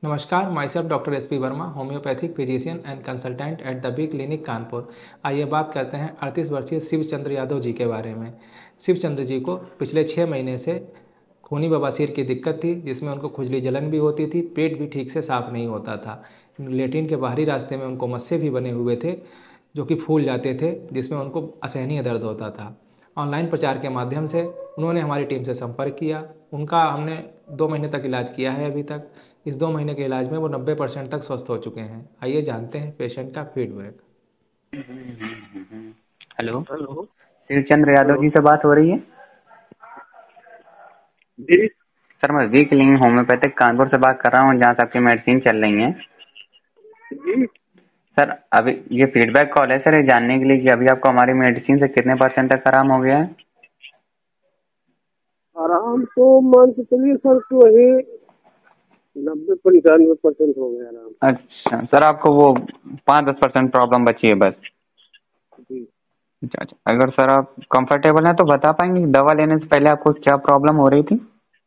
नमस्कार, my self doctor S P Verma, homeopathic physician and consultant at the B clinic Kanpur. आइए बात करते हैं 38 वर्षीय शिवचंद्र यादव जी के बारे में। शिवचंद्र जी को पिछले 6 महीने से खूनी बवासीर की दिक्कत थी, जिसमें उनको खुजली जलन भी होती थी, पेट भी ठीक से साफ नहीं होता था। लेट्रिन के बाहरी रास्ते में उनको मस्से भी बने हुए थे, जो कि फूल जाते थे, जिसमें उनको असहनीय दर्द होता था। ऑनलाइन प्रचार के माध्यम से उन्होंने हमारी टीम से संपर्क किया। उनका हमने 2 महीने तक इलाज किया है अभी तक। इस 2 महीने के इलाज में वो 90% तक स्वस्थ हो चुके हैं। आइए जानते हैं पेशेंट का feedback. Hello. Hello. Shivchandra Yadav hello जी से बात हो रही है? जी। सर, मैं वी क्लिनिक होम्योपैथिक कानपुर से बात कर रहा हूँ, जहाँ से आपकी मेडिसिन चल रही है। जी, सर, अभी ये फीडबैक कॉल है सर, ये जानने के लिए कि अभी आपको हमारी मेडिसिन से कितने % तक आराम हो गया है। आराम तो मान के चलिए सर कि वही 90-95% हो गया आराम। अच्छा सर, आपको वो 5-10% प्रॉब्लम बची है बस। जी। अच्छा अच्छा, अगर सर आप कंफर्टेबल हैं तो बता पाएंगे कि दवा लेने से पहले आपको क्या प्रॉब्लम हो रही थी।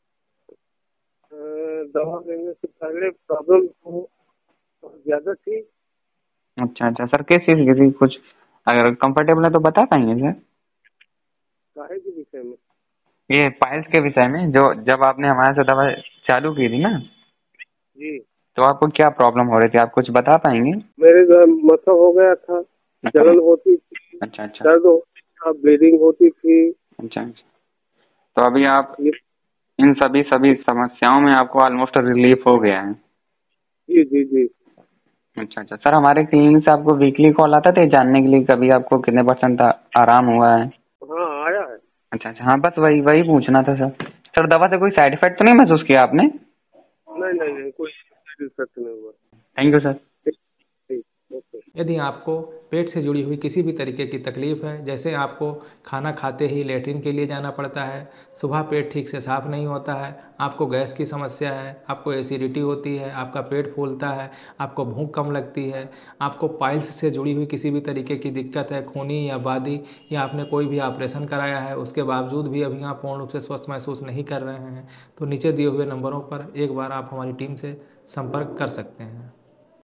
दवा लेने से पहले प्रॉब्लम तो बहुत ज्यादा थी। अच्छा अच्छा सर, किस चीज़ की थी कुछ? अगर कंफर्टेबल है तो बता पाएंगे सर। काहे के विषय में? ये पाइल्स के विषय में, जो जब आपने हमारे से दवा चालू की थी ना, जी, तो आपको क्या प्रॉब्लम हो रही थी, आप कुछ बता पाएंगे? मेरे घर मसा हो गया था, अच्छा जलन होती थी, अच्छा अच्छा दर्द होता था, ब्लीडिंग होती थी। अच्छा अच्छा। तो अभी आप ये इन सभी समस्याओं में आपको ऑलमोस्ट रिलीफ हो गया है। जी जी जी। अच्छा अच्छा सर, हमारे क्लिनिक से आपको वीकली कॉल आता था ये जानने के लिए कभी आपको कितने % आराम हुआ है? हाँ, आया है। अच्छा अच्छा, हाँ बस वही वही पूछना था सर। सर, दवा से कोई साइड इफेक्ट तो नहीं महसूस किया आपने? नहीं नहीं नहीं, कोई दिक्कत नहीं हुआ। Thank you sir. ठीक ठीक, ओके। यदि आपको पेट से जुड़ी हुई किसी भी तरीके की तकलीफ है, जैसे आपको खाना खाते ही लेट्रिन के लिए जाना पड़ता है, सुबह पेट ठीक से साफ नहीं होता है, आपको गैस की समस्या है, आपको एसिडिटी होती है, आपका पेट फूलता है, आपको भूख कम लगती है, आपको पाइल्स से जुड़ी हुई किसी भी तरीके की दिक्कत है, खूनी या बादी, या आपने कोई भी ऑपरेशन कराया है उसके बावजूद भी अभी आप पूर्ण रूप से स्वस्थ महसूस नहीं कर रहे हैं, तो नीचे दिए हुए नंबरों पर एक बार आप हमारी टीम से संपर्क कर सकते हैं।